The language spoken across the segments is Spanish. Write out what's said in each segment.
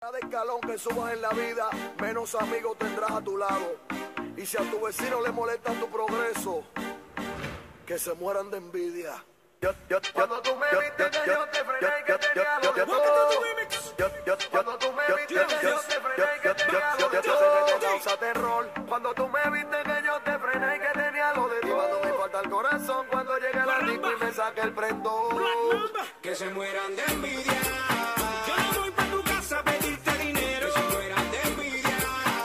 Cada escalón que subas en la vida, menos amigos tendrás a tu lado. Y si a tu vecino le molesta tu progreso, que se mueran de envidia. Cuando tú me viste que yo te frené y que tenía lo de todo. Cuando tú me viste que yo te frené y que tenía lo de todo. Te causa terror. Cuando tú me viste que yo te frené y que tenía lo de todo. Y cuando me falta el corazón, cuando llegue la disco y me saque el prendón. Que se mueran de envidia. Yo no voy pa' tu casa a pedirte dinero. Que se mueran de envidia.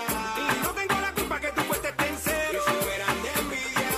Y no tengo la culpa que tu cuesta esté en cero. Que se mueran de envidia.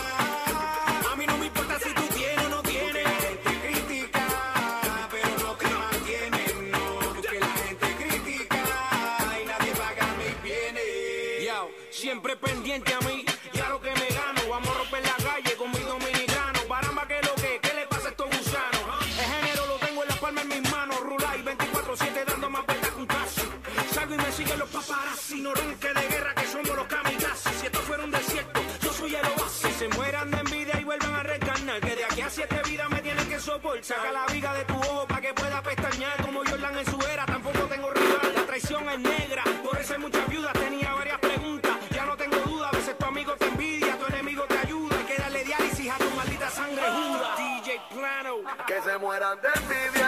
A mí no me importa si tú tienes o no tienes. La gente critica, pero no te mantienen, no. Porque la gente critica y nadie paga mis bienes. Yo, siempre pendiente a mí y a lo que me gano. Vamos a romper la calle con mi dominicano. Baramba que lo que le pasa a estos gusanos. El género lo tengo en la palma en mis manos. Rulay 24/7 dando más vueltas que un taxi. Salgo y me siguen los paparazzi. No ronque de guerra que somos los kamikazes. Si esto fuera un desierto, yo soy el oasis. Se mueran de envidia y vuelvan a reencarnar. Que de aquí a 7 vidas me tienen que soportar. Saca la viga de tu ojo para que pueda pestañear. Como Jordan en su era, tampoco tengo rival. La traición es negra, por eso hay muchas viudas. Tenía varias preguntas, ya no tengo duda. A veces tu amigo te envidia, tu enemigo te ayuda. Hay que darle diálisis a tu maldita sangre juda. DJ Plano. Que se mueran de envidia.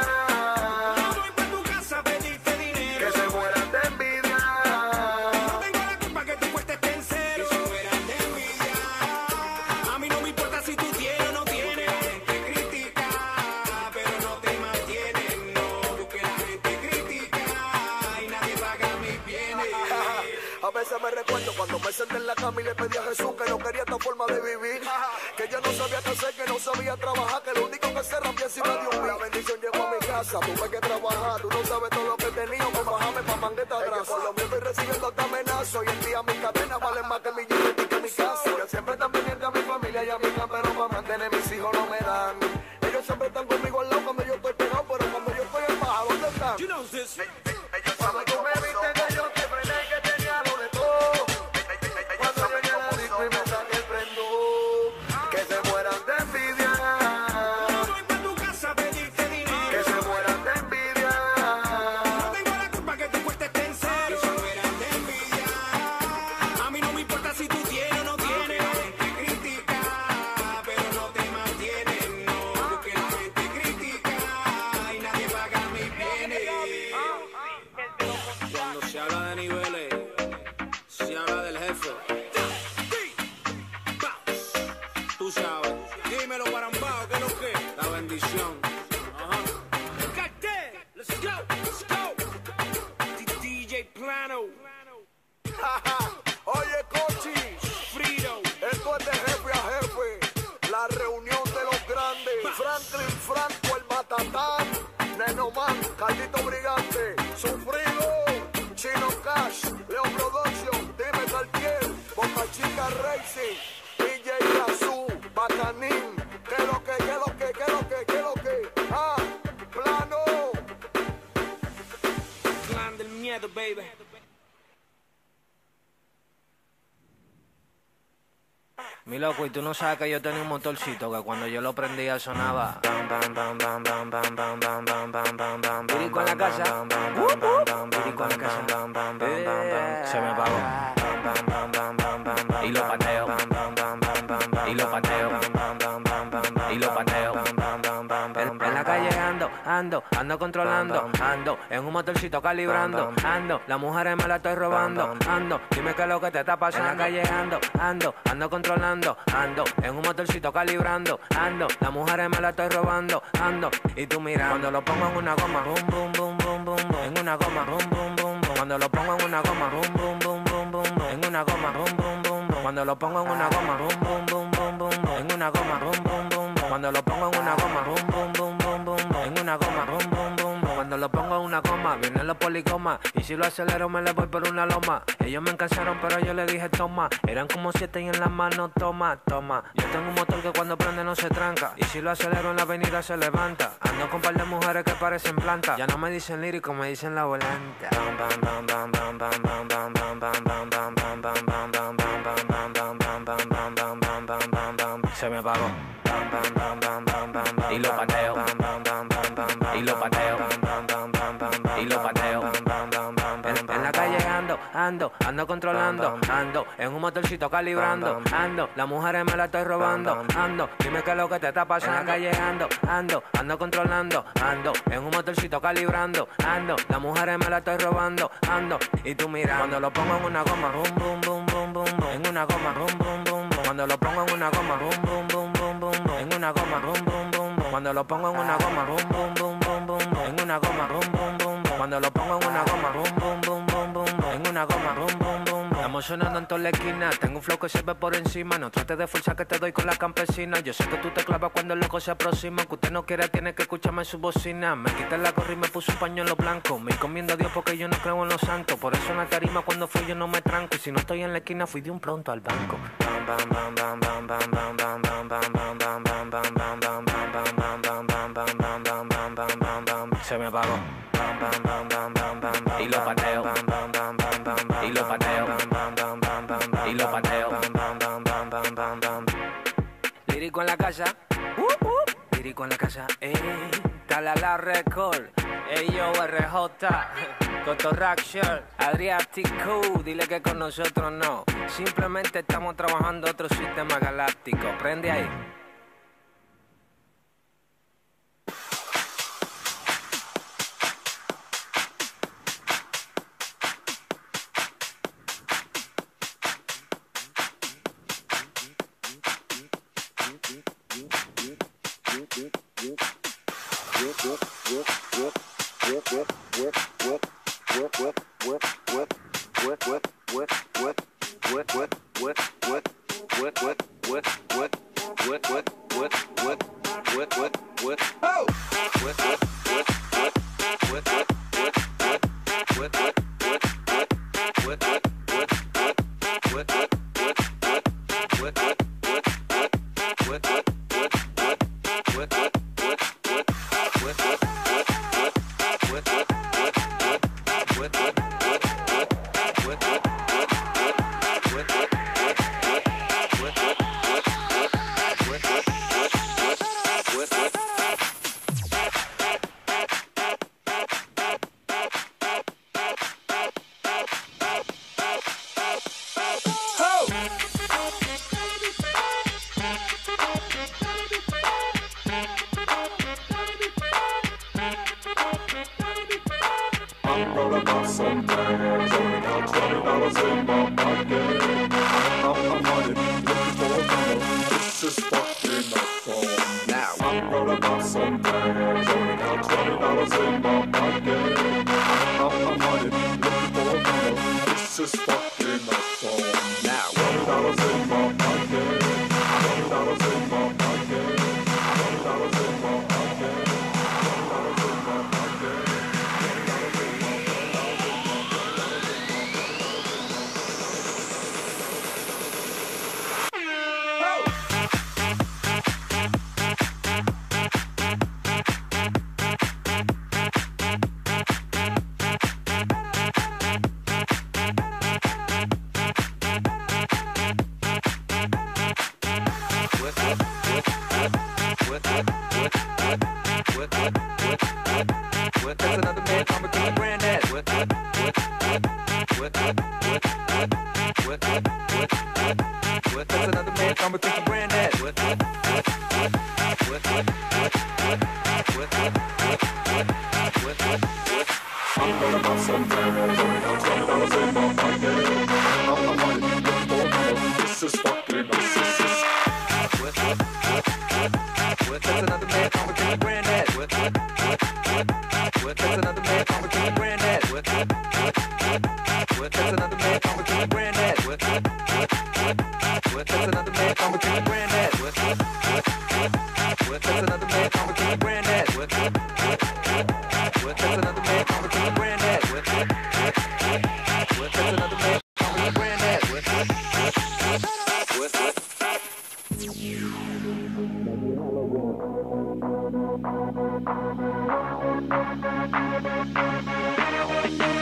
Yo voy pa' tu casa a pedirte dinero. Que se mueran de envidia. No tengo la culpa que tu cuesta esté en cero. Que se mueran de envidia. A mí no me importa si tú tienes o no tienes. La gente critica, pero no te mantienen, no. Porque la gente critica y nadie paga mis bienes. A veces me recuerdo cuando me senté en la cama y le pedí a Jesús que no quería esta forma de vivir. Que yo no sabía qué hacer, que no sabía trabajar, que lo único que se rampía encima de un. La bendición llegó a mi casa, tuve que trabajar. Tú no sabes todo lo que tenía, me bajame pa' mangueta atrás. Por lo mío estoy recibiendo hasta amenazos. Y el día mis cadenas valen más que mi dinero y que mi casa. Yo siempre están pendiente a mi familia y a mi clan, pero para mantener mis hijos no me dan. Ellos siempre están conmigo al lado cuando yo estoy pegado, pero cuando yo estoy en baja, ¿dónde están? You know this. Cuando tú me viste que yo te frené y que tenía lo de todo. Cuando llegué a la disco y me saqué el prendón. Que se mueran de envidia. Yo voy pa' tu casa a pedirte dinero. Que se mueran de envidia. No tengo la culpa que tu cuesta esté en cero. Que se mueran de envidia. A mí no me importa si tú tienes o no tienes. La gente critica, pero no te mantienen, no. Porque la gente critica y nadie paga mis bienes. Cuando se habla de niveles, se habla del jefe. Tú sabes, dímelo Barambao, que lo que, la bendición. Cartel, let's go, DJ Plano, Oye, Cochi, Frido, esto es de jefe a jefe. La reunión de los grandes. Franklin Franco, el Matatán. Nenoman, Caldito Brigante. Sufrido, Chino Cash. Leo Production, Dime Cartier. Boca Chica Racing. DJ Razú, Bacanín. ¿Qué lo que, qué lo que, qué lo que, qué lo que? Ah, Plano. Clan del miedo, baby. Mi loco, y tú no sabes que yo tenía un motorcito que cuando yo lo prendía sonaba bam bam bam bam bam bam bam bam bam bam bam bam. Pirico en la casa, pirico en la casa, se me apagó y lo pateo y lo pateo y lo pateo. En la calle ando controlando, ando en un motorcito calibrando, ando, las mujeres me la estoy robando, ando, dime qué es lo que te está pasando. En la calle ando controlando, ando en un motorcito calibrando, ando, las mujeres me la estoy robando, ando, y tú mira, cuando lo pongo en una goma, boom boom boom boom boom boom, en una goma, boom boom boom boom, cuando lo pongo en una goma, boom boom boom boom boom boom, en una goma, boom boom boom boom, cuando lo pongo en una goma, boom boom boom boom boom boom, en una goma, boom boom boom boom, cuando lo pongo en una goma, boom boom boom boom boom boom, en una goma, boom boom boom boom, cuando lo pongo en una goma, vienen los policomas, y si lo acelero me le voy por una loma. Ellos me encansaron pero yo le dije toma, eran como 7 y en las manos toma, toma. Yo tengo un motor que cuando prende no se tranca, y si lo acelero en la avenida se levanta. Ando con par de mujemujeres que parecen plantas. Ya no me dicen lírico, me dicen la volante. Se me apagó. Y lo pateo. Y lo pateo. Y lo pateo. ando controlando, ando en un motorcito calibrando, ando, las mujeres me la estoy robando, ando, dime qué es lo que te está pasando. En la calle ando controlando, ando en un motorcito calibrando, ando, las mujeres me la estoy robando, ando, y tú mira, cuando lo pongo en una goma, rum, bum, bum, bum, bum, bum, en una goma, rum, bum, bum, bum, cuando lo pongo en una goma, rum, bum, bum, bum, bum, bum, en una goma, rum, bum, bum, bum, cuando lo pongo en una goma, rum, bum, bum, bum, bum, bum, en una goma, rum, bum, bum, bum, cuando lo pongo en una goma, rum, bum, bum, bum, bum, bum, en una goma, rum, bum, bum, bum. Estamos sonando en toda la esquina, tengo un flow que se ve por encima, no trates de fuerza que te doy con la campesina, yo sé que tú te clavas cuando el loco se aproxima, que usted no quiera tiene que escucharme en su bocina, me quité la gorra y me puse un pañuelo blanco, me encomiendo a Dios porque yo no creo en los santos, por eso en la tarima cuando fui yo no me tranco, y si no estoy en la esquina fui de un pronto al banco. Se me apagó y lo pateo y lo pateo y lo pateo. Lírico en la casa, lírico en la casa, dale la record, yo RJ, Cotorraction, Adriático, dile que con nosotros no, simplemente estamos trabajando otro sistema galáctico, prende ahí.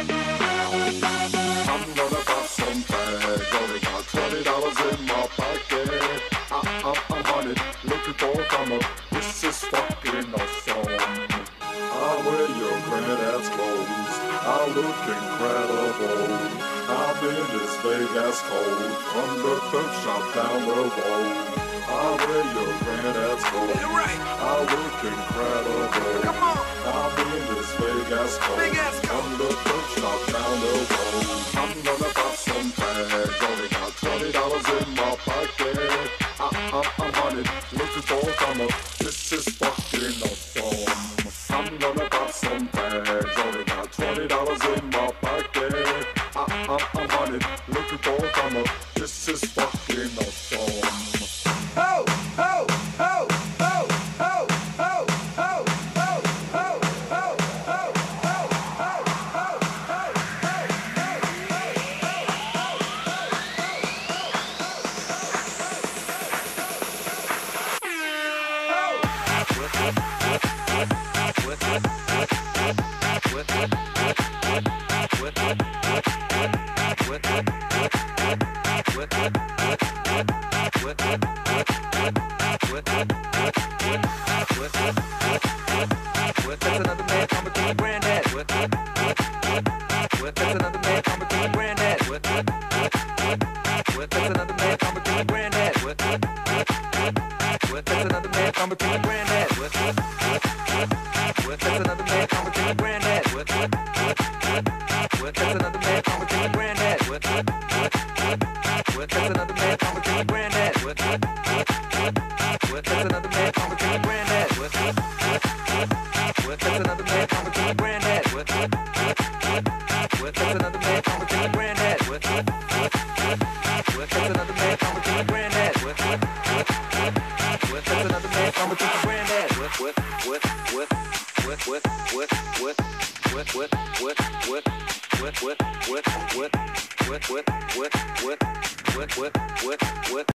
I'm gonna buy some bag, only got $20 in my pocket. look incredible. I'm in this Vegas cold, from the thrift shop down the road. I wear your granddad's coat. You're right. I look incredible. Come on. I'm in this Vegas cold, Vegas coat. from the thrift shop down the road. I'm gonna buy some bags, only got $20 in my pocket. I'm hunted, looking for a come up. This is fucking awesome. I'm gonna buy some bags, only got $20 in my pocket. I'm hunted, looking for a come up. This is fucking awesome. Ho, ho, ho, ho, ho, ho, ho, ho, ho, ho, ho, That's another man coming to your granddad. That's another man coming to your granddad. That's another man coming to your granddad. That's another man coming to your granddad. That's another man coming to your granddad. That's another man coming to your granddad. That's another man coming to your granddad. That's another man coming to your granddad. That's another man coming to your granddad. That's another man coming to your granddad. That's another man coming to your granddad. That's another man coming to your granddad.